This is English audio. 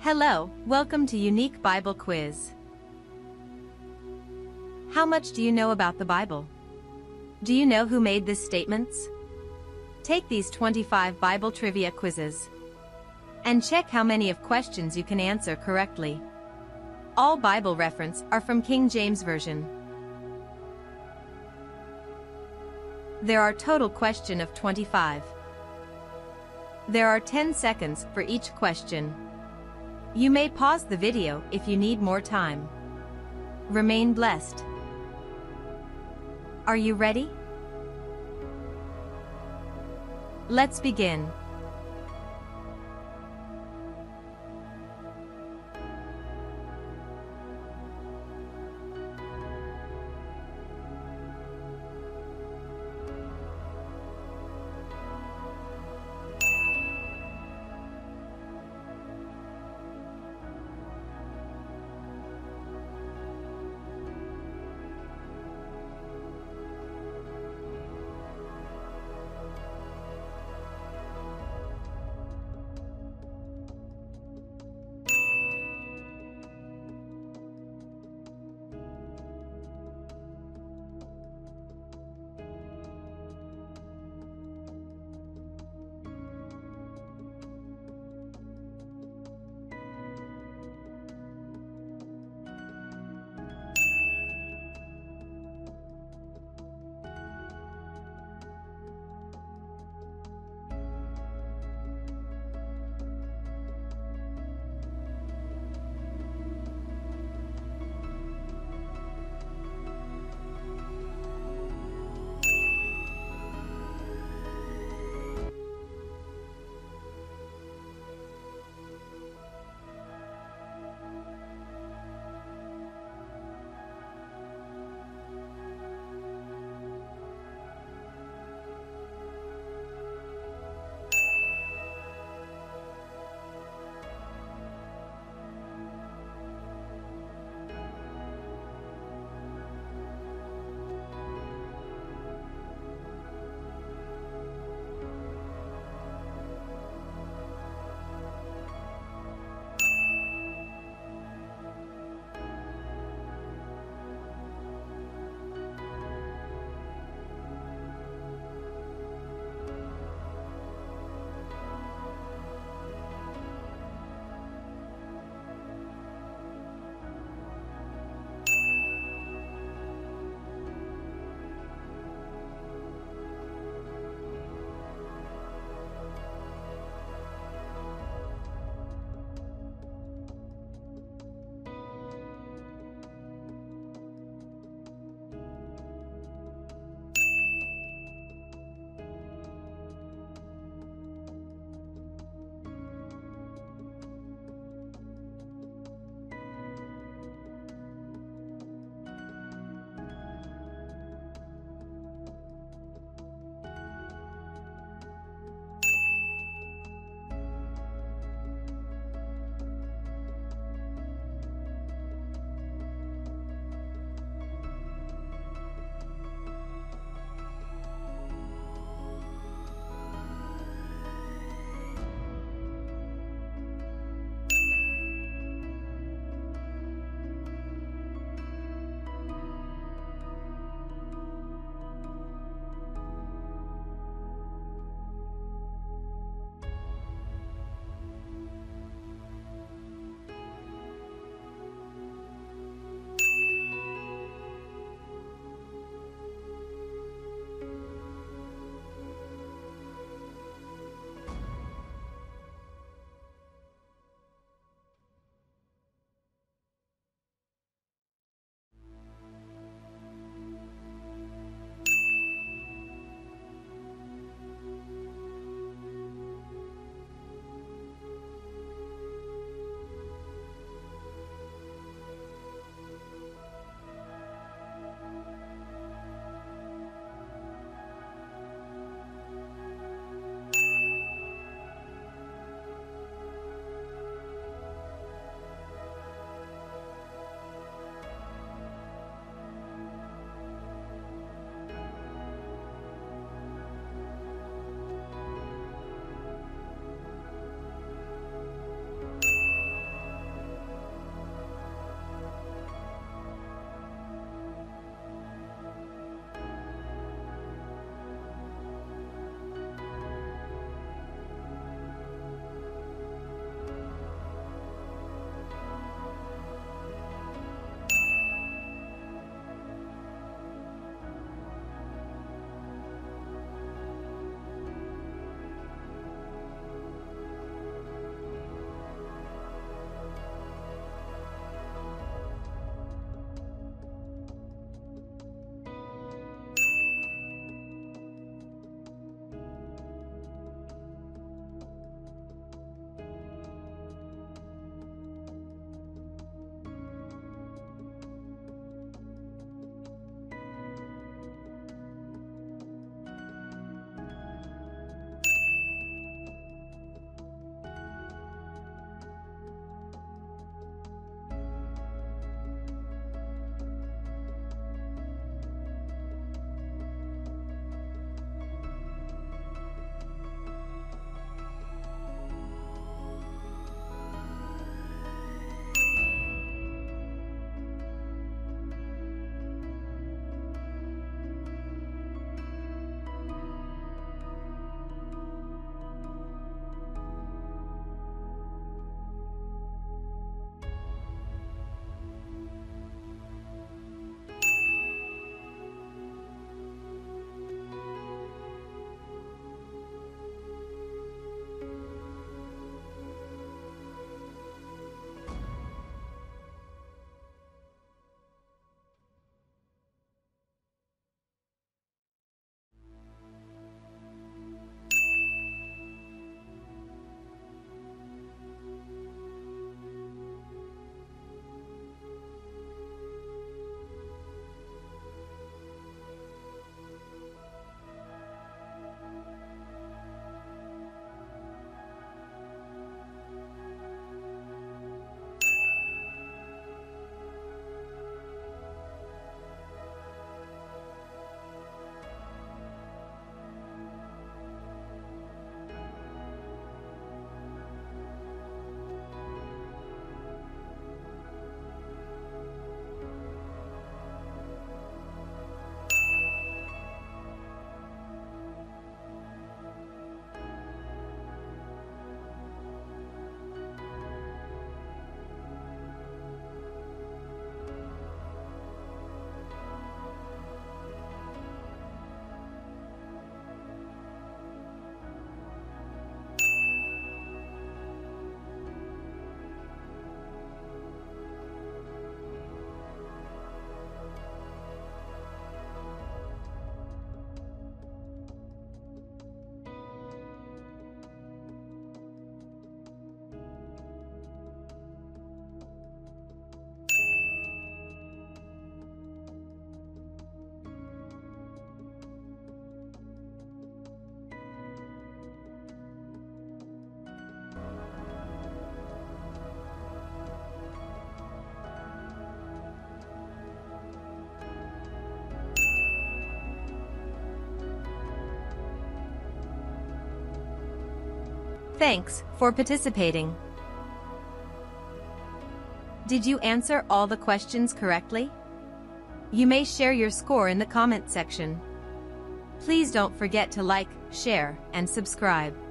Hello, welcome to Unique Bible Quiz. How much do you know about the Bible? Do you know who made these statements? Take these 25 Bible trivia quizzes and check how many of questions you can answer correctly. All Bible reference are from King James Version. There are total question of 25. There are 10 seconds for each question. You may pause the video if you need more time. Remain blessed. Are you ready? Let's begin. Thanks for participating. Did you answer all the questions correctly? You may share your score in the comment section. Please don't forget to like, share, and subscribe.